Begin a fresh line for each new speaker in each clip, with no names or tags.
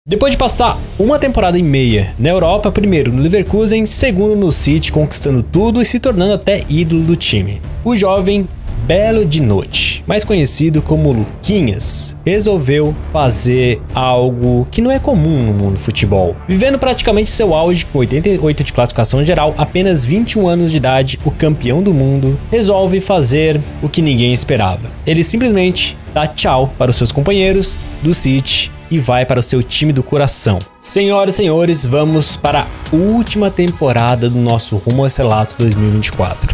Depois de passar uma temporada e meia na Europa, primeiro no Leverkusen, segundo no City, conquistando tudo e se tornando até ídolo do time, o jovem Belo Dinote, mais conhecido como Luquinhas, resolveu fazer algo que não é comum no mundo do futebol. Vivendo praticamente seu auge com 88 de classificação geral, apenas 21 anos de idade, o campeão do mundo resolve fazer o que ninguém esperava. Ele simplesmente dá tchau para os seus companheiros do City e vai para o seu time do coração. Senhoras e senhores, vamos para a última temporada do nosso Rumo ao Estrelato 2024.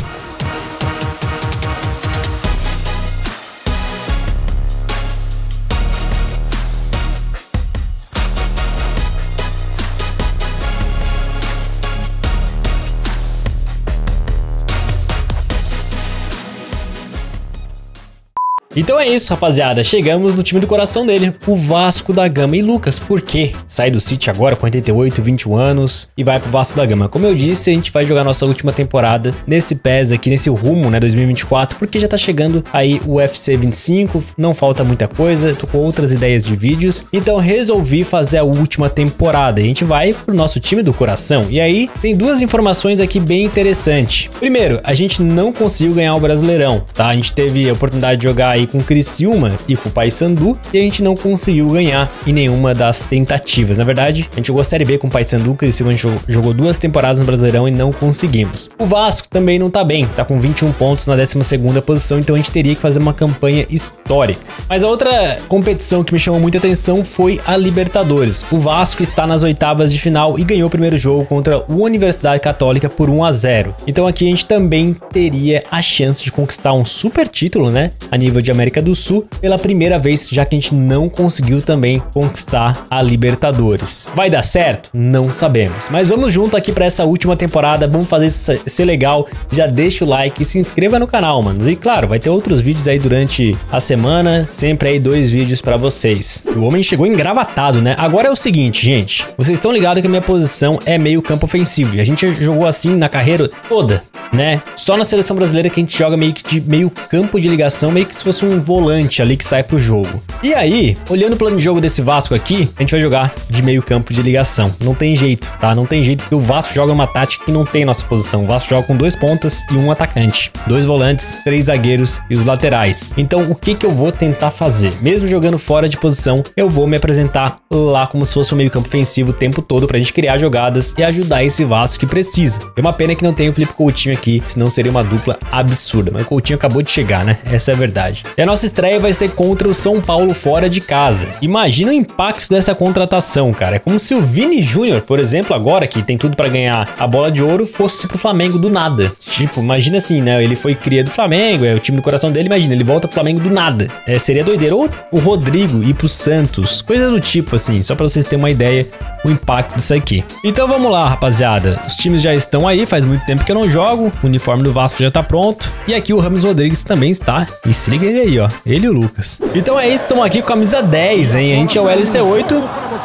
Então é isso, rapaziada, chegamos no time do coração dele, o Vasco da Gama. E Lucas, por quê? Sai do City agora com 88, 21 anos e vai pro Vasco da Gama. Como eu disse, a gente vai jogar nossa última temporada nesse PES aqui, nesse rumo, né, 2024, porque já tá chegando aí o UFC 25, não falta muita coisa, tô com outras ideias de vídeos, então resolvi fazer a última temporada. A gente vai pro nosso time do coração. E aí, tem duas informações aqui bem interessantes. Primeiro, a gente não conseguiu ganhar o Brasileirão, tá? A gente teve a oportunidade de jogar aí com o Criciúma e com o Paysandu e a gente não conseguiu ganhar em nenhuma das tentativas. Na verdade, a gente jogou a Série B com o Paysandu, o Criciúma a gente jogou 2 temporadas no Brasileirão e não conseguimos. O Vasco também não tá bem, tá com 21 pontos na 12ª posição, então a gente teria que fazer uma campanha histórica. Mas a outra competição que me chamou muita atenção foi a Libertadores. O Vasco está nas oitavas de final e ganhou o primeiro jogo contra a Universidade Católica por 1-0. Então aqui a gente também teria a chance de conquistar um super título, né, a nível de América do Sul, pela primeira vez, já que a gente não conseguiu também conquistar a Libertadores. Vai dar certo? Não sabemos. Mas vamos junto aqui para essa última temporada, vamos fazer isso ser legal. Já deixa o like e se inscreva no canal, mano. E claro, vai ter outros vídeos aí durante a semana, sempre aí 2 vídeos para vocês. O homem chegou engravatado, né? Agora é o seguinte, gente, vocês estão ligados que a minha posição é meio campo ofensivo e a gente jogou assim na carreira toda, né? Só na seleção brasileira que a gente joga meio que de meio campo de ligação, meio que se fosse um volante ali que sai pro jogo. E aí, olhando o plano de jogo desse Vasco aqui, a gente vai jogar de meio campo de ligação. Não tem jeito, tá? Não tem jeito, porque o Vasco joga uma tática que não tem nossa posição. O Vasco joga com 2 pontas e 1 atacante, 2 volantes, 3 zagueiros e os laterais. Então, o que que eu vou tentar fazer? Mesmo jogando fora de posição, eu vou me apresentar lá como se fosse um meio campo ofensivo o tempo todo pra gente criar jogadas e ajudar esse Vasco que precisa. É uma pena que não tem o Felipe Coutinho aqui, senão seria uma dupla absurda. Mas o Coutinho acabou de chegar, né? Essa é a verdade. E a nossa estreia vai ser contra o São Paulo fora de casa. Imagina o impacto dessa contratação, cara. É como se o Vini Júnior, por exemplo, agora que tem tudo pra ganhar a bola de ouro, fosse pro Flamengo do nada. Tipo, imagina assim, né? Ele foi cria do Flamengo, é o time do coração dele, imagina, ele volta pro Flamengo do nada. Seria doideira. Ou o Rodrigo ir pro Santos, coisa do tipo assim, só pra vocês terem uma ideia o impacto disso aqui. Então vamos lá, rapaziada. Os times já estão aí, faz muito tempo que eu não jogo, o uniforme do Vasco já tá pronto. E aqui o Rames Rodrigues também está. E se liga ele aí, ó. Ele e o Lucas. Então é isso, estamos aqui com a camisa 10, hein? A gente é o LC8,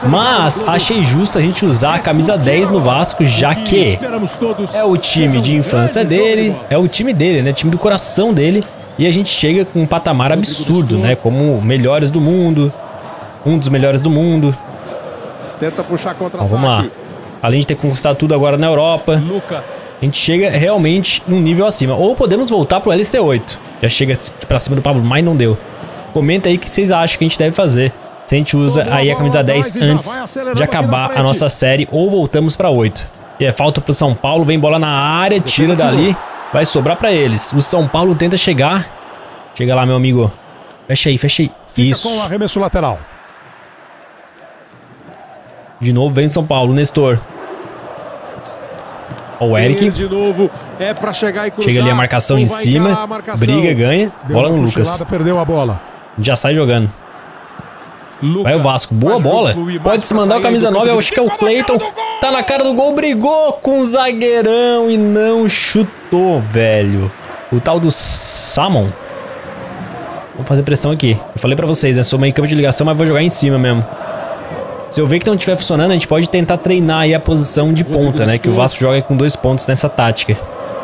mas achei justo a gente usar a camisa 10 no Vasco, já que é o time de infância dele, é o time dele, né? Time do coração dele. E a gente chega com um patamar absurdo, né? Como melhores do mundo, um dos melhores do mundo.
Tenta puxar contra
então, vamos lá. Além de ter conquistado tudo agora na Europa, a gente chega realmente num nível acima. Ou podemos voltar pro LC8. Já chega pra cima do Pablo, mas não deu. Comenta aí o que vocês acham que a gente deve fazer. Se a gente usa aí a camisa 10 antes de acabar a nossa série ou voltamos pra 8. E é falta pro São Paulo, vem bola na área, tira dali. Vai sobrar pra eles. O São Paulo tenta chegar. Chega lá, meu amigo. Fecha aí, fecha aí. Isso.
Com o arremesso lateral.
De novo vem o São Paulo, Nestor. Ó, o Eric.
De novo, é pra chegar e cruzar.
Chega ali a marcação em cima. Briga, ganha. Bola no Lucas.
Perdeu a bola.
Já sai jogando. Vai o Vasco. Boa bola. Pode se mandar o camisa 9. Eu acho que é o Cleiton. Tá na cara do gol. Brigou com o zagueirão e não chutou, velho. O tal do Samon. Vamos fazer pressão aqui. Eu falei pra vocês, né? Sou meio campo de ligação, mas vou jogar em cima mesmo. Se eu ver que não estiver funcionando, a gente pode tentar treinar aí a posição de ponta, né? Que o Vasco joga com 2 pontos nessa tática.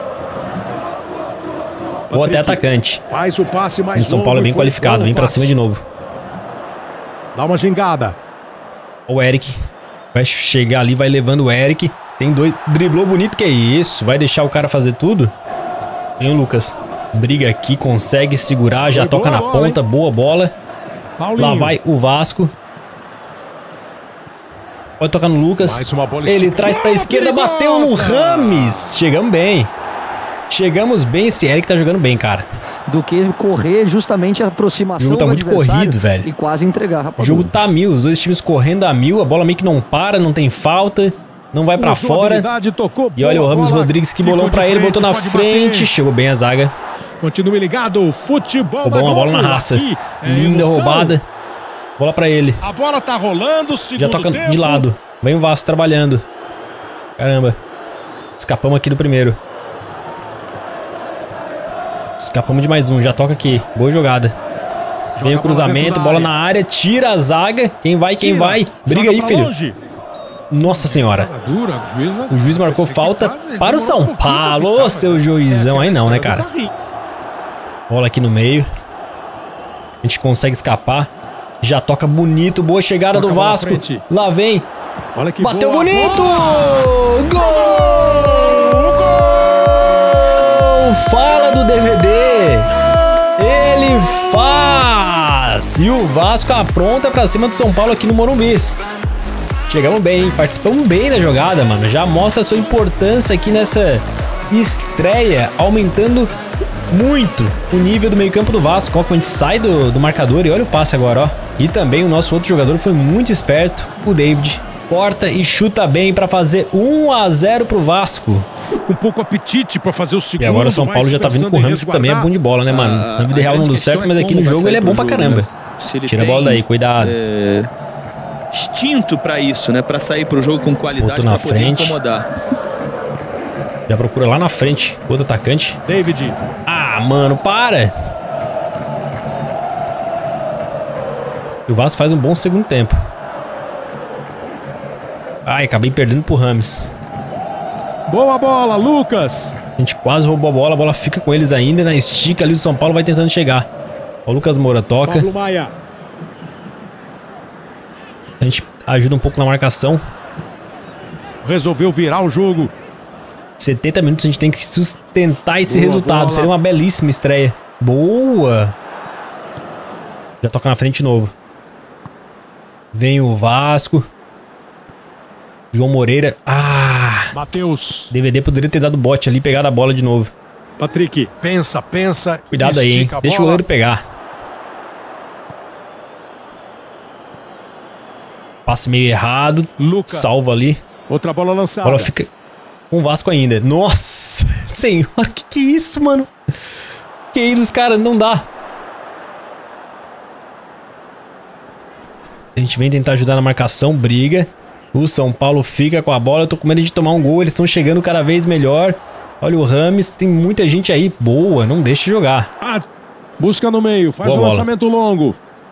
Ou até atacante.
Faz o passe mais
o São Paulo é bem qualificado, vem pra cima de novo.
Dá uma gingada.
O Eric vai chegar ali, vai levando o Eric. Tem dois, driblou bonito, que é isso? Vai deixar o cara fazer tudo? Tem o Lucas. Briga aqui, consegue segurar, já toca na ponta, boa bola. Lá vai o Vasco. Pode tocar no Lucas. Ele traz pra esquerda, bateu no Rames. Chegamos bem. Chegamos bem, esse Eric tá jogando bem, cara.
Do que correr justamente a aproximação
o jogo tá
do
muito corrido, velho.
E quase entregar, rapaz.
O jogo tá a mil, os dois times correndo a mil, a bola meio que não para, não tem falta, não vai pra fora. E olha o Rames Rodrigues, que bolão pra ele, botou na frente, chegou bem a zaga.
Continue ligado, futebol.
Roubou uma bola na raça. Linda roubada. Bola pra ele.
A bola tá rolando,
já toca de lado. Vem o Vasco trabalhando. Caramba. Escapamos aqui do primeiro. Escapamos de mais um, já toca aqui. Boa jogada. Vem o cruzamento, bola na área, tira a zaga. Quem vai, quem vai? Briga aí, filho. Nossa senhora. O juiz marcou falta para o São Paulo. Ô, seu juizão. Aí não, né, cara? Bola aqui no meio. A gente consegue escapar. Já toca bonito, boa chegada do Vasco. Lá vem. Bateu bonito! Gol! Fala do DVD. Ele faz. E o Vasco apronta pra cima do São Paulo aqui no Morumbi. Chegamos bem, hein? Participamos bem da jogada, mano. Já mostra a sua importância aqui nessa estreia, aumentando muito o nível do meio-campo do Vasco. Ó, quando a gente sai do marcador e olha o passe agora, ó. E também o nosso outro jogador foi muito esperto, o David. Corta e chuta bem para fazer 1 a 0 pro Vasco.
Com pouco apetite para fazer o segundo.
E agora o São Paulo já tá vindo com o Ramos, que também é bom de bola, né, mano? Na vida real não deu certo, mas aqui no jogo ele é bom pra caramba. Tira a bola daí, cuidado.
Instinto pra isso, né? Pra sair pro jogo com qualidade,
pra
poder incomodar.
Já procura lá na frente, outro atacante.
David.
Ah, mano, para! E o Vasco faz um bom segundo tempo. Ai, acabei perdendo pro Rames.
Boa bola, Lucas.
A gente quase roubou a bola fica com eles ainda. Na estica ali, o São Paulo vai tentando chegar. Ó, o Lucas Moura toca.
Pablo Maia.
A gente ajuda um pouco na marcação.
Resolveu virar o jogo.
70 minutos a gente tem que sustentar esse resultado. Bola. Seria uma belíssima estreia. Boa! Já toca na frente de novo. Vem o Vasco. João Moreira. Ah!
Matheus.
DVD poderia ter dado bote ali e pegado a bola de novo.
Patrick, pensa.
Cuidado aí, hein? Deixa o goleiro pegar. Passe meio errado.
Luca.
Salva ali.
Outra bola lançada.
A bola fica com o Vasco ainda. Nossa senhora, que é isso, mano? Que aí dos caras, não dá. A gente vem tentar ajudar na marcação, briga. O São Paulo fica com a bola. Eu tô com medo de tomar um gol. Eles estão chegando cada vez melhor. Olha o Rames. Tem muita gente aí. Boa, não deixe de jogar.
Busca no meio. Faz um lançamento longo.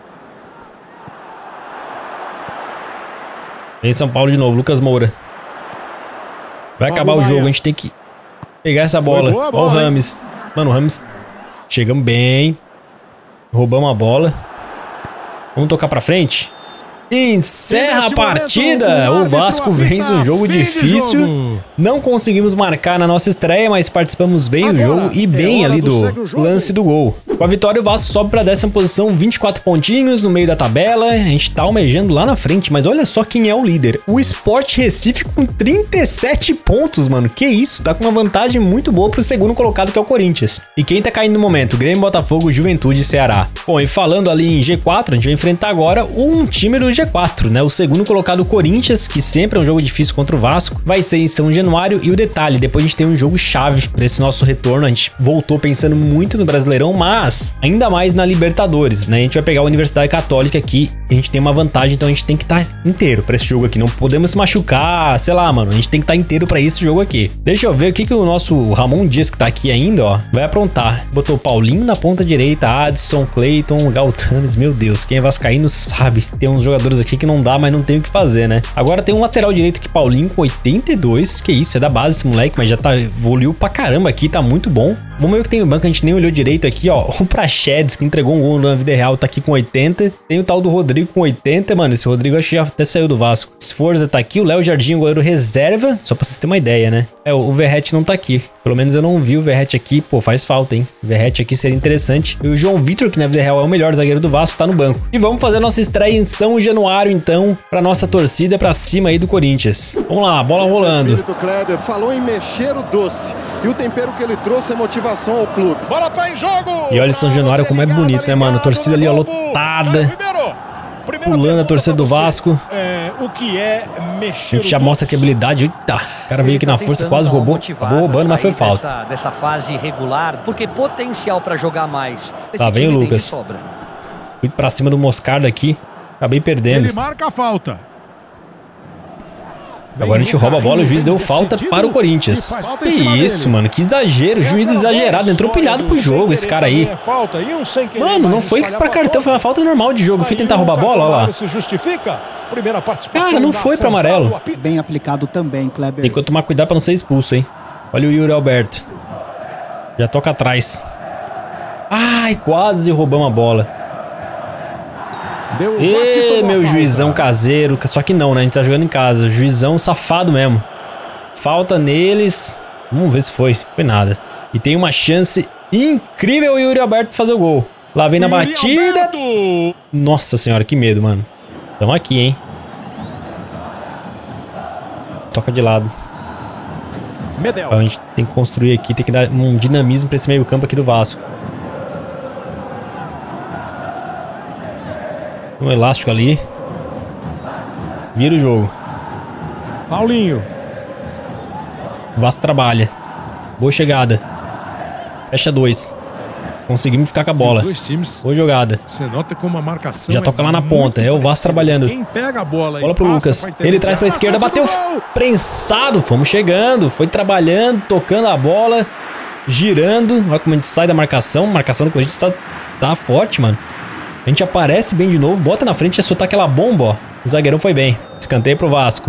Vem São Paulo de novo. Lucas Moura. Vai acabar o jogo. A gente tem que pegar essa bola. Olha o Rames. Mano, o Rames. Chegamos bem. Roubamos a bola. Vamos tocar pra frente. Encerra a partida. O Vasco vence um jogo difícil. Não conseguimos marcar na nossa estreia, mas participamos bem do jogo e bem ali do lance do gol. Com a vitória, o Vasco sobe para a 10ª posição, 24 pontinhos no meio da tabela. A gente tá almejando lá na frente, mas olha só quem é o líder. O Sport Recife com 37 pontos, mano. Que isso? Tá com uma vantagem muito boa pro segundo colocado, que é o Corinthians. E quem tá caindo no momento? Grêmio, Botafogo, Juventude e Ceará. Bom, e falando ali em G4, a gente vai enfrentar agora um time do G4, né? O segundo colocado, o Corinthians, que sempre é um jogo difícil contra o Vasco. Vai ser em São Januário. E o detalhe, depois a gente tem um jogo chave para esse nosso retorno. A gente voltou pensando muito no Brasileirão, mas ainda mais na Libertadores, né? A gente vai pegar a Universidade Católica aqui, a gente tem uma vantagem, então a gente tem que estar inteiro pra esse jogo aqui. Não podemos se machucar, sei lá, mano. A gente tem que estar inteiro pra esse jogo aqui. Deixa eu ver o que o nosso Ramon Dias, que tá aqui ainda, ó, vai aprontar. Botou o Paulinho na ponta direita, Adson, Cleiton, Galtanes. Meu Deus, quem é vascaíno sabe. Tem uns jogadores jogadores aqui que não dá, mas não tem o que fazer, né? Agora tem um lateral direito aqui, Paulinho, com 82. Que isso, é da base esse moleque, mas já tá evoluiu pra caramba aqui, tá muito bom. Vamos ver o que tem no banco, a gente nem olhou direito aqui, ó. O Praxedes, que entregou um gol na vida real, tá aqui com 80. Tem o tal do Rodrigo com 80, mano. Esse Rodrigo acho que já até saiu do Vasco. Sforza tá aqui, o Léo Jardim, o goleiro reserva. Só pra vocês terem uma ideia, né? É, o Verratti não tá aqui. Pelo menos eu não vi o Verratti aqui. Pô, faz falta, hein? O Verratti aqui seria interessante. E o João Vitor, que na vida real é o melhor zagueiro do Vasco, tá no banco. E vamos fazer a nossa estreia em São Januário, então, pra nossa torcida pra cima aí do Corinthians. Vamos lá, bola rolando.
O Kleber falou em mexer o doce. E o tempero que ele trouxe é motivação ao clube.
Bola tá em jogo.
E olha o São Januário como é bonito, né, mano? Torcida ali, ó, lotada. Pulando a torcida do Vasco.
O que é mexer
a gente já mostra que habilidade. Eita, o cara veio aqui na força, quase roubou. Acabou roubando, mas foi falta.
Dessa fase irregular, porque potencial pra jogar mais.
Tá, vem o Lucas. Fui pra cima do Moscardo aqui. Acabei perdendo.
Ele marca a falta.
Agora a gente rouba a bola, o juiz deu falta para o Corinthians. Que isso, mano, que exagero. O juiz exagerado, entrou pilhado pro jogo esse cara aí. Mano, não foi pra cartão, foi uma falta normal de jogo. Fui tentar roubar a bola, olha lá. Cara, não foi pra amarelo.
Bem aplicado também, Kleber.
Tem que tomar cuidado pra não ser expulso, hein. Olha o Yuri Alberto. Já toca atrás. Ai, quase roubamos a bola. Ê, meu juizão caseiro. Só que não, né? A gente tá jogando em casa. Juizão safado mesmo. Falta neles. Vamos ver se foi. Foi nada. E tem uma chance incrível o Yuri Alberto fazer o gol. Lá vem na batida. Nossa senhora, que medo, mano. Tamo aqui, hein? Toca de lado. A gente tem que construir aqui. Tem que dar um dinamismo pra esse meio campo aqui do Vasco. Um elástico ali. Vira o jogo.
Paulinho.
O Vasco trabalha. Boa chegada. Fecha 2. Conseguimos ficar com a bola. Boa jogada.
Você nota como a marcação
já toca lá na ponta. É o Vasco trabalhando.
Quem pega a bola
pro Lucas. Ele traz pra esquerda. Bateu prensado. Fomos chegando. Foi trabalhando. Tocando a bola. Girando. Olha como a gente sai da marcação. A marcação do Corinthians tá forte, mano. A gente aparece bem de novo, bota na frente e soltar aquela bomba, ó. O zagueirão foi bem. Escanteio pro Vasco.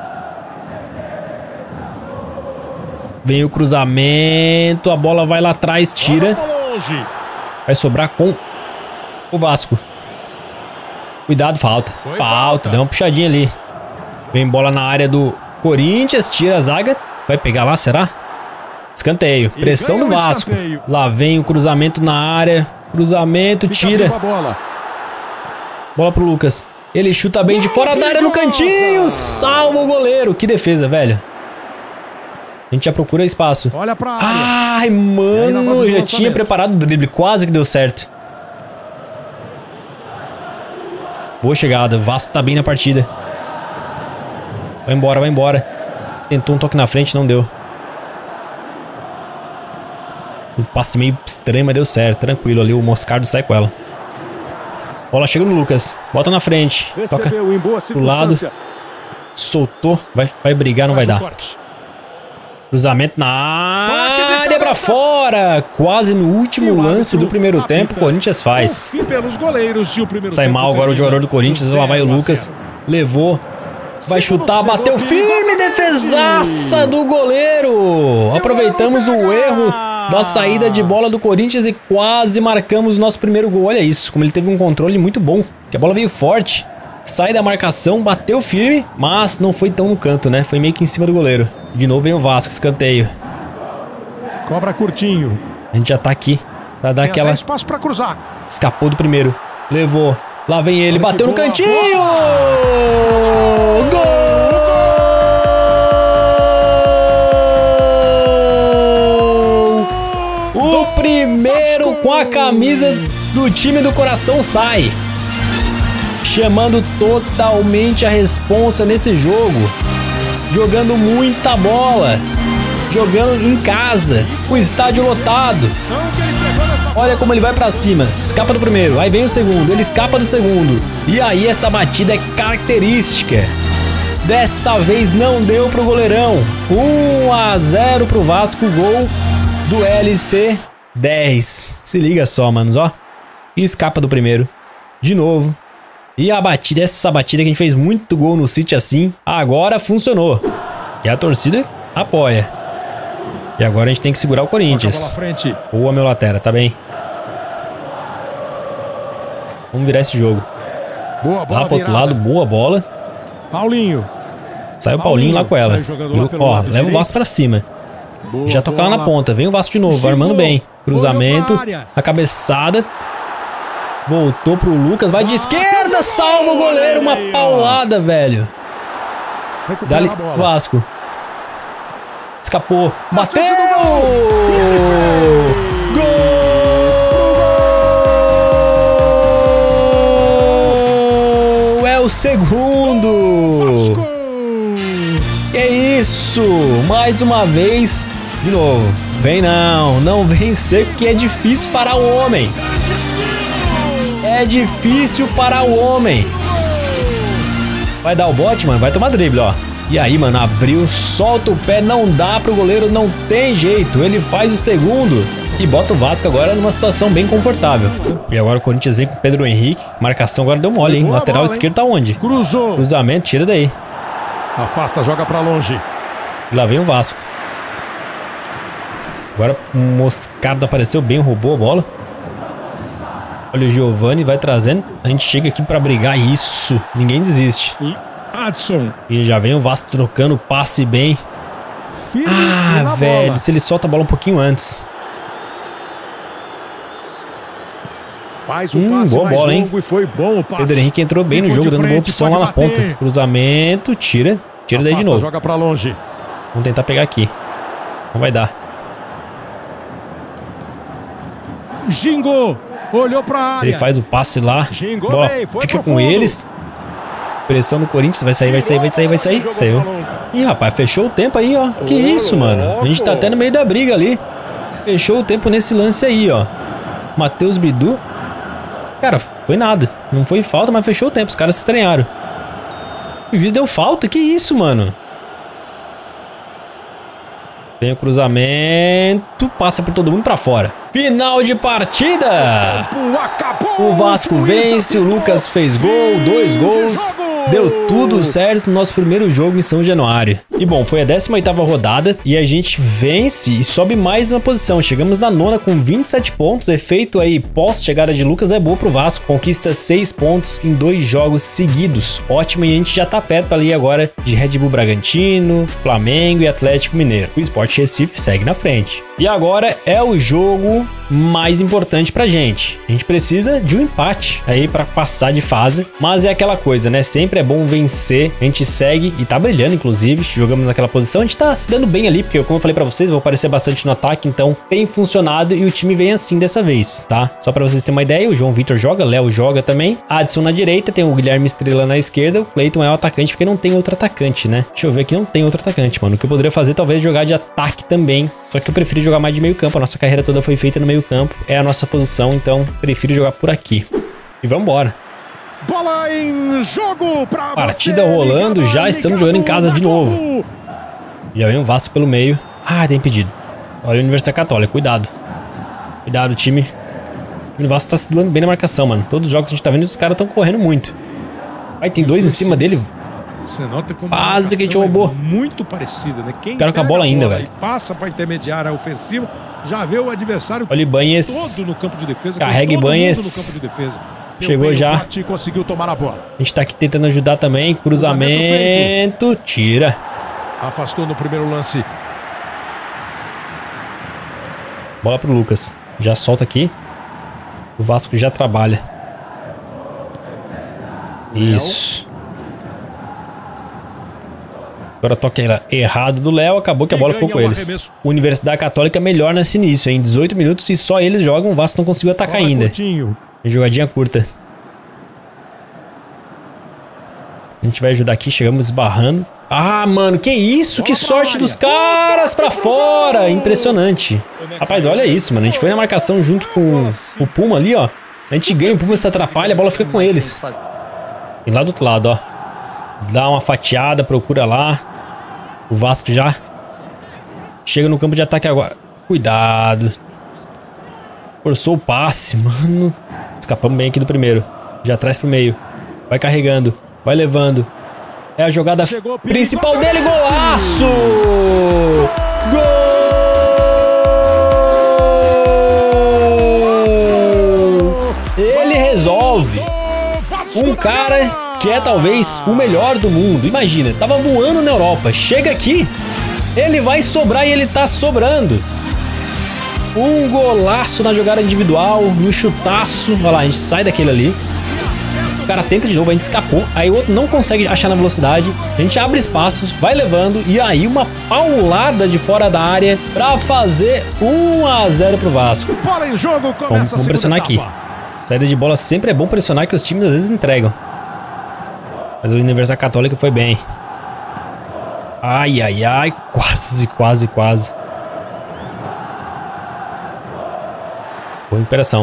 Vem o cruzamento, a bola vai lá atrás, tira. Vai sobrar com o Vasco. Cuidado, falta. Falta, deu uma puxadinha ali. Vem bola na área do Corinthians, tira a zaga. Vai pegar lá, será? Escanteio. Pressão do Vasco. Lá vem o cruzamento na área. Cruzamento, tira. Bola pro Lucas. Ele chuta bem de fora da área no cantinho. Salva o goleiro. Que defesa, velho. A gente já procura espaço.
Olha pra área.
Ai, mano. Eu já tinha preparado o drible. Quase que deu certo. Boa chegada. O Vasco tá bem na partida. Vai embora, vai embora. Tentou um toque na frente, não deu. Um passe meio estranho, mas deu certo. Tranquilo ali, o Moscardo sai com ela. Bola chega no Lucas. Bota na frente. Toca pro lado. Soltou. Vai brigar, não vai dar. Cruzamento na área pra fora. Quase no último lance do primeiro tempo, o Corinthians faz. Sai mal agora o jogador do Corinthians. Lá vai o Lucas. Levou. Vai chutar, bateu firme. Defesaça do goleiro. Aproveitamos o erro da saída de bola do Corinthians e quase marcamos o nosso primeiro gol. Olha isso, como ele teve um controle muito bom. Que a bola veio forte. Sai da marcação, bateu firme, mas não foi tão no canto, né? Foi meio que em cima do goleiro. De novo vem o Vasco, escanteio.
Cobra curtinho.
A gente já tá aqui pra dar aquela...
espaço pra cruzar.
Escapou do primeiro. Levou. Lá vem ele, bateu no cantinho! Gol! O primeiro com a camisa do time do coração sai. Chamando totalmente a responsa nesse jogo. Jogando muita bola. Jogando em casa. O estádio lotado. Olha como ele vai pra cima. Escapa do primeiro. Aí vem o segundo. Ele escapa do segundo. E aí essa batida é característica. Dessa vez não deu pro goleirão. 1-0 pro Vasco. Gol do LC 10. Se liga só, manos, ó. E escapa do primeiro. De novo. E a batida, essa batida que a gente fez muito gol no City assim, agora funcionou. E a torcida apoia. E agora a gente tem que segurar o Corinthians. Boa, meu lateral, tá bem. Vamos virar esse jogo.
Boa bola
lá pro outro lado, boa bola.
Paulinho.
Sai o Paulinho lá com ela. Ó, leva o Vasco pra cima.
Boa,
já toca lá na ponta. Vem o Vasco de novo, armando bem. Cruzamento, a cabeçada. Voltou pro Lucas, vai de esquerda, salva o goleiro. Uma paulada, velho. Dali, Vasco. Escapou, bateu! Gol! É o segundo! Que isso! Mais uma vez, de novo. Vem não vem seco que é difícil para o homem. É difícil para o homem. Vai dar o bote, mano, vai tomar drible, ó. E aí, mano, abriu, solta o pé, não dá pro goleiro, não tem jeito. Ele faz o segundo e bota o Vasco agora numa situação bem confortável. E agora o Corinthians vem com o Pedro Henrique. Marcação agora deu mole, hein? Lateral esquerdo tá onde?
Cruzou.
Cruzamento, tira daí.
Afasta, joga pra longe.
E lá vem o Vasco. Agora o Moscardo apareceu bem, roubou a bola. Olha o Giovani, vai trazendo. A gente chega aqui pra brigar. Isso, ninguém desiste.
Adson.
E já vem o Vasco trocando passe bem. Ah, velho, se ele solta a bola um pouquinho antes.
Faz o passe
boa bola, hein?
E foi bom o passe.
Pedro Henrique entrou bem no jogo, dando boa opção lá na ponta. Cruzamento, tira daí de novo.
Joga pra longe.
Vamos tentar pegar aqui. Não vai dar.
Gingo, olhou pra área.
Ele faz o passe lá.
Gingou
Bola,
bem, foi
fica com
profundo.
Eles. Pressão no Corinthians, vai sair. Saiu. Ih, rapaz, fechou o tempo aí, ó. Que isso, mano? A gente tá até no meio da briga ali. Fechou o tempo nesse lance aí, ó. Matheus Bidu. Cara, foi nada. Não foi falta, mas fechou o tempo. Os caras se estranharam. O juiz deu falta? Que isso, mano? Vem o cruzamento. Passa por todo mundo pra fora. Final de partida. O Vasco vence. O Lucas fez gol. 2 gols. Deu tudo certo no nosso primeiro jogo em São Januário. E bom, foi a 18ª rodada e a gente vence e sobe mais uma posição. Chegamos na 9ª com 27 pontos. Efeito aí pós-chegada de Lucas é boa pro Vasco. Conquista 6 pontos em 2 jogos seguidos. Ótimo, e a gente já tá perto ali agora de Red Bull Bragantino, Flamengo e Atlético Mineiro. O Sport Recife segue na frente. E agora é o jogo mais importante pra gente. A gente precisa de um empate aí pra passar de fase, mas é aquela coisa, né? Sempre é bom vencer. A gente segue e tá brilhando, inclusive. Jogamos naquela posição, a gente tá se dando bem ali, porque como eu falei pra vocês, eu vou aparecer bastante no ataque, então tem funcionado e o time vem assim dessa vez, tá? Só pra vocês terem uma ideia, o João Vitor joga, Léo joga também, Adson na direita, tem o Guilherme Estrela na esquerda, o Cleiton é o atacante, porque não tem outro atacante, né? Deixa eu ver aqui, não tem outro atacante, mano. O que eu poderia fazer, talvez, jogar de ataque também, só que eu prefiro jogar mais de meio campo. A nossa carreira toda foi feita no meio campo, é a nossa posição, então prefiro jogar por aqui. E vambora.
Bola em jogo pra
partida rolando, já estamos jogando em casa de novo. Já vem o Vasco pelo meio. Ah, tem impedido. Olha a Universidade Católica, cuidado. Cuidado, time. O time do Vasco tá se doando bem na marcação, mano. Todos os jogos que a gente tá vendo, os caras estão correndo muito. Aí tem 2 em cima dele.
Você nota como
quase que a gente roubou.
Muito parecida, né? Quem
cara com a bola ainda, velho.
Passa pra intermediária ofensiva, já vê o adversário
olha o Ibanhes.
Todo no campo de defesa.
Carrega Ibanhes. Chegou já.
Conseguiu tomar a bola.
A gente tá aqui tentando ajudar também. Cruzamento. Tira.
Afastou no primeiro lance.
Bola pro Lucas. Já solta aqui. O Vasco já trabalha. Isso. Agora toque errado do Léo. Acabou que a bola ficou com eles. Universidade Católica melhor nesse início, em 18 minutos e só eles jogam. O Vasco não conseguiu atacar ainda. Jogadinha curta. A gente vai ajudar aqui. Chegamos esbarrando. Ah, mano, que isso? Que sorte dos caras pra fora. Impressionante. Rapaz, olha isso, mano. A gente foi na marcação junto com o Puma ali, ó. A gente ganha, o Puma se atrapalha, a bola fica com eles. E lá do outro lado, ó. Dá uma fatiada, procura lá. O Vasco já chega no campo de ataque agora. Cuidado. Forçou o passe, mano. Escapamos bem aqui do primeiro. Já traz pro meio. Vai carregando. Vai levando. É a jogada principal dele. Golaço! Gol! Ele resolve. Um cara que é talvez o melhor do mundo. Imagina, tava voando na Europa. Chega aqui, ele vai sobrar e ele tá sobrando. Um golaço na jogada individual, no chutaço. Olha lá, a gente sai daquele ali. O cara tenta de novo, a gente escapou. Aí o outro não consegue achar na velocidade. A gente abre espaços, vai levando. E aí uma paulada de fora da área pra fazer 1-0 pro Vasco.
Bola em jogo,
Vamos pressionar aqui. Saída de bola sempre é bom pressionar, que os times às vezes entregam. Mas o Universidade Católica foi bem. Ai, ai, ai. Quase. Boa recuperação.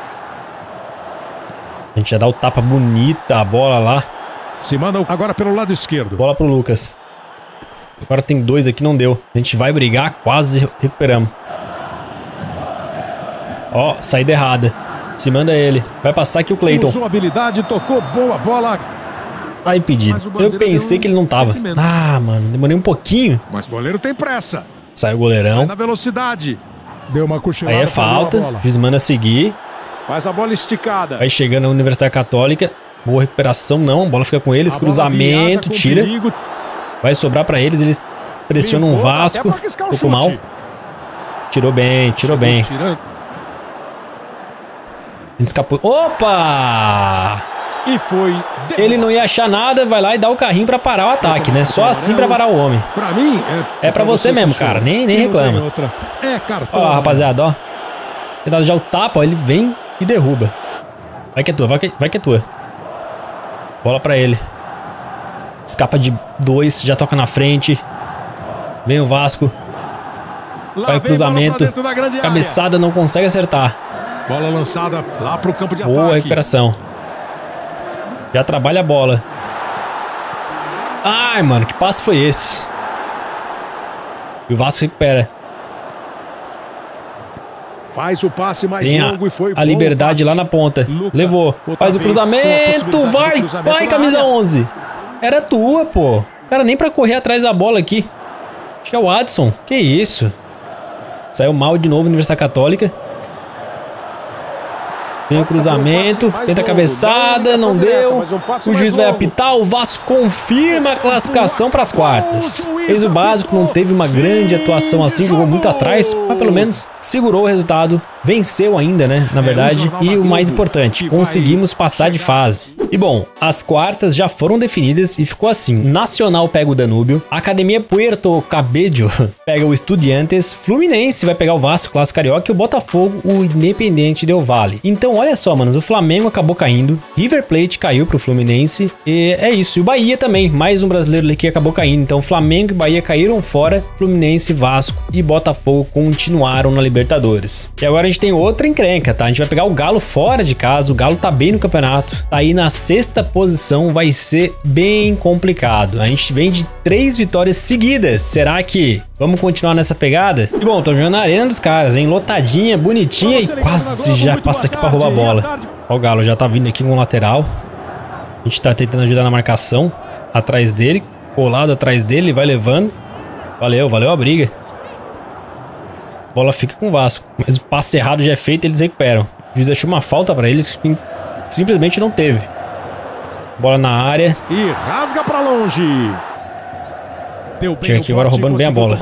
A gente já dá o tapa bonita, a bola lá.
Se manda agora pelo lado esquerdo.
Bola pro Lucas. Agora tem 2 aqui, não deu. A gente vai brigar, quase recuperamos. Ó, saída errada. Se manda ele. Vai passar aqui o Cleiton.
Usou habilidade, tocou boa bola.
Tá impedido. Eu pensei que ele não tava. Ah, mano, demorei um pouquinho.
Mas o goleiro tem pressa.
Saiu o goleirão.
Sai na velocidade. Deu uma cochilada.
Aí é falta. O juiz manda seguir.
Faz a bola esticada.
Vai chegando na Universidade Católica. Boa recuperação, não. A bola fica com eles. Cruzamento, tira. Perigo. Vai sobrar pra eles. Eles pressionam o Vasco. Tocou mal. Tirou bem, tirou bem. A gente escapou. Opa!
E foi.
Ele não ia achar nada, vai lá e dá o carrinho pra parar o ataque, né? Só assim pra parar o homem.
Pra mim,
é pra você mesmo, cara. Nem reclama.
É cartão.
Ó, rapaziada, ó. Cuidado já o tapa, ó. Ele vem e derruba. Vai que é tua, vai que é tua. Bola pra ele. Escapa de 2, já toca na frente. Vem o Vasco. Vai o cruzamento. Cabeçada, não consegue acertar.
Bola lançada lá pro campo de ataque.
Boa recuperação. Já trabalha a bola. Ai, mano, que passe foi esse? E o Vasco recupera.
Faz o passe mais longo e foi
a liberdade lá na ponta. Levou. Faz o cruzamento. Vai, camisa 11. Era tua, pô. O cara nem pra correr atrás da bola aqui. Acho que é o Adson. Que isso? Saiu mal de novo, Universidade Católica. Vem o cruzamento, tenta a cabeçada, não deu. O juiz vai apitar, o Vasco confirma a classificação para as quartas. Fez o básico, não teve uma grande atuação assim, jogou muito atrás, mas pelo menos segurou o resultado. Venceu ainda, né, na verdade. E o mais importante, conseguimos passar de fase. E bom, as quartas já foram definidas e ficou assim. Nacional pega o Danúbio, Academia Puerto Cabello pega o Estudiantes, Fluminense vai pegar o Vasco, Clássico Carioca, e o Botafogo, o Independiente Del Valle. Então olha só, manos, o Flamengo acabou caindo, River Plate caiu pro Fluminense, e é isso. E o Bahia também, mais um brasileiro ali que acabou caindo. Então Flamengo e Bahia caíram fora, Fluminense, Vasco e Botafogo continuaram na Libertadores. E agora a gente tem outra encrenca, tá? A gente vai pegar o Galo fora de casa, o Galo tá bem no campeonato, tá aí na 6ª posição, vai ser bem complicado. A gente vem de 3 vitórias seguidas. Será que vamos continuar nessa pegada? E bom, tô jogando na arena dos caras, hein? Lotadinha, bonitinha e quase já passa aqui pra roubar a bola. Ó, o Galo já tá vindo aqui com o lateral. A gente tá tentando ajudar na marcação atrás dele, colado atrás dele, vai levando. Valeu a briga. A bola fica com o Vasco, mas o passe errado já é feito, eles recuperam. O juiz achou uma falta pra eles que simplesmente não teve. Bola na área.
E rasga pra longe.
Chega aqui agora roubando bem a bola.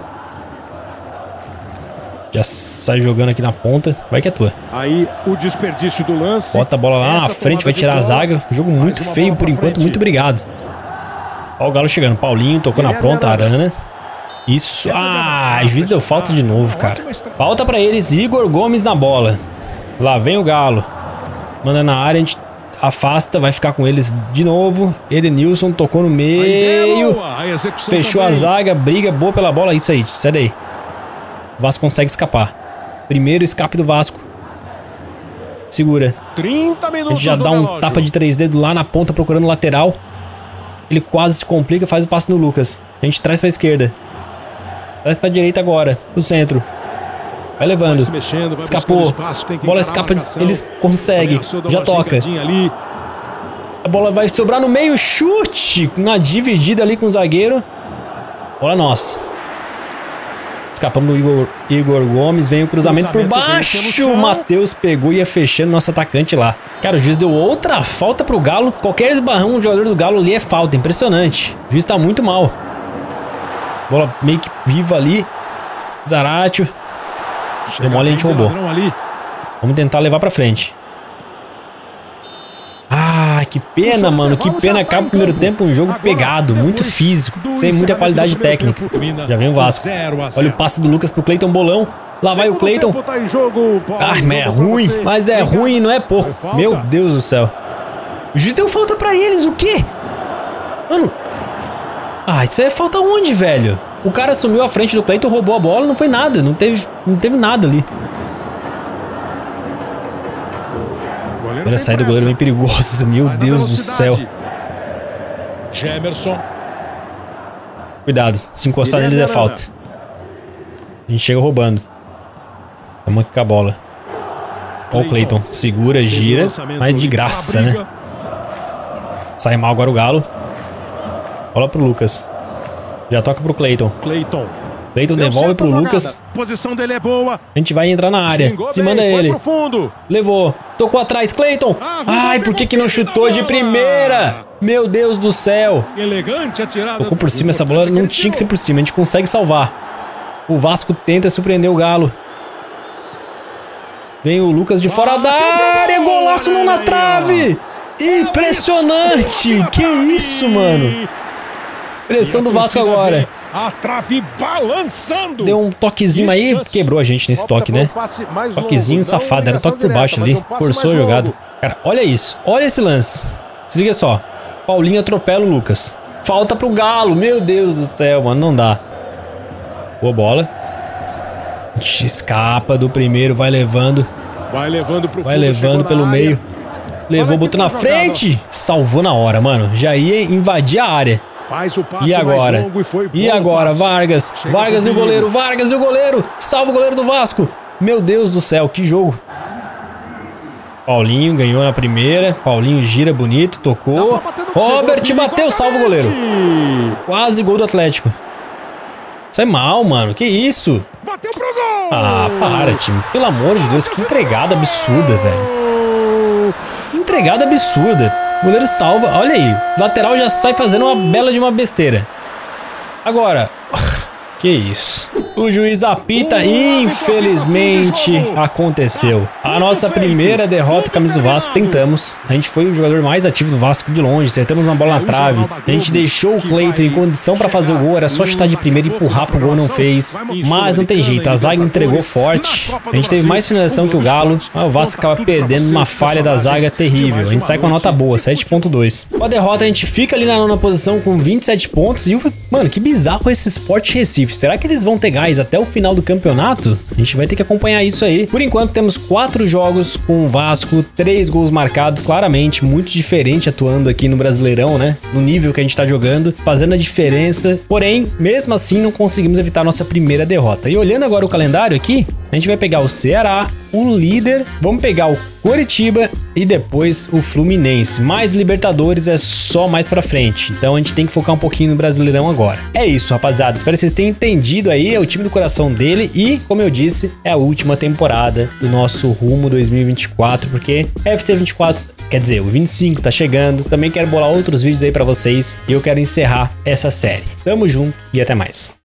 Já sai jogando aqui na ponta. Vai que é tua.
Aí o desperdício do lance.
Bota a bola lá na frente, vai tirar a zaga. Jogo muito feio por enquanto, muito obrigado. Ó o Galo chegando. Paulinho tocou na pronta, Arana. Isso. Ah, o juiz deu falta de novo, cara. Falta pra eles. Igor Gomes na bola. Lá vem o Galo. Manda na área, a gente afasta, vai ficar com eles de novo. Edenilson tocou no meio. Fechou a zaga, briga boa pela bola. Isso aí, sai daí. O Vasco consegue escapar. Primeiro escape do Vasco. Segura.
30 minutos.
A gente já dá um tapa de 3 dedos lá na ponta procurando o lateral. Ele quase se complica, faz o passe no Lucas. A gente traz pra esquerda. Traz pra direita agora, pro centro. Vai levando. Escapou. Bola escapa, eles conseguem. Já toca. A bola vai sobrar no meio, chute na dividida ali com o zagueiro. Bola nossa. Escapamos do Igor Gomes, vem o cruzamento por baixo. O Matheus pegou e ia fechando nosso atacante lá. Cara, o juiz deu outra falta pro Galo. Qualquer esbarrão do jogador do Galo ali é falta, impressionante. O juiz tá muito mal. Bola meio que viva ali. Zaratio. Deu mole, a gente roubou. Vamos tentar levar pra frente. Ah, que pena, mano. Que pena. Acaba o primeiro tempo um jogo pegado, muito físico, sem muita qualidade técnica. Já vem o Vasco. Olha o passe do Lucas pro Cleiton Bolão. Lá vai o Cleiton. Ah, mas é ruim. Mas é ruim e não é pouco. Meu Deus do céu. O juiz deu falta pra eles, o quê? Mano. Ah, isso aí é falta onde, velho? O cara assumiu a frente do Cleiton, roubou a bola, não foi nada. Não teve nada ali. Olha a saída do goleiro bem perigosa. Meu Deus do céu.
Gemerson.
Cuidado, se encostar neles é falta. A gente chega roubando. Vamos aqui com a bola. Olha o Cleiton. Segura, gira. Mas de graça, né? Sai mal agora o Galo. Bola pro Lucas. Já toca pro Cleiton. Cleiton devolve pro Lucas.
A posição dele é boa.
A gente vai entrar na área. Se manda ele. Levou. Tocou atrás. Cleiton. Ai, por que não chutou de primeira? Meu Deus do céu.
Elegante a tirada.
Tocou por cima. Essa bola não tinha que ser por cima. A gente consegue salvar. O Vasco tenta surpreender o Galo. Vem o Lucas de fora da área. Golaço não na trave. Impressionante. Que isso, mano. Pressão do Vasco agora.
A trave balançando.
Deu um toquezinho aí, quebrou a gente nesse toque, né? Toquezinho safado, era toque por baixo ali. Forçou a jogada. Cara, olha isso. Olha esse lance. Se liga só. Paulinho atropela o Lucas. Falta pro Galo. Meu Deus do céu, mano. Não dá. Boa bola. A gente escapa do primeiro, vai levando. Vai levando pelo meio. Levou, botou na frente. Salvou na hora, mano. Já ia invadir a área.
Faz o passe
e agora?
mais longo
E agora? Vargas. Vargas e o goleiro. Vargas e o goleiro. Salva o goleiro do Vasco. Meu Deus do céu, que jogo. Paulinho ganhou na primeira. Paulinho gira bonito, tocou. Robert bateu, salva o goleiro. Quase gol do Atlético. Isso é mal, mano. Que isso?
Bateu pro gol.
Ah, para, time. Pelo amor de Deus, que entregada absurda, velho. Entregada absurda. O goleiro salva. Olha aí. O lateral já sai fazendo uma bela de uma besteira. Agora. Que isso. O juiz apita. Infelizmente aconteceu. A nossa primeira derrota camisa do Vasco. Tentamos. A gente foi o jogador mais ativo do Vasco de longe. Acertamos uma bola na trave. A gente deixou o Cleiton em condição para fazer o gol. Era só chutar de primeira e empurrar pro gol. Não fez. Mas não tem jeito. A zaga entregou forte. A gente teve mais finalização que o Galo. Mas o Vasco acaba perdendo uma falha da zaga terrível. A gente sai com uma nota boa. 7.2. Com a derrota a gente fica ali na nona posição com 27 pontos. E mano, que bizarro esse Sport Recife. Será que eles vão ter gás até o final do campeonato? A gente vai ter que acompanhar isso aí. Por enquanto temos 4 jogos com o Vasco, 3 gols marcados, claramente muito diferente atuando aqui no Brasileirão, né? No nível que a gente tá jogando, fazendo a diferença. Porém, mesmo assim não conseguimos evitar a nossa primeira derrota. E olhando agora o calendário aqui, a gente vai pegar o Ceará, o líder, vamos pegar o Coritiba e depois o Fluminense. Mais Libertadores é só mais pra frente. Então a gente tem que focar um pouquinho no Brasileirão agora. É isso, rapaziada. Espero que vocês tenham entendido aí. É o time do coração dele e, como eu disse, é a última temporada do nosso rumo 2024, porque FC 24, quer dizer, o 25 tá chegando. Também quero bolar outros vídeos aí pra vocês e eu quero encerrar essa série. Tamo junto e até mais.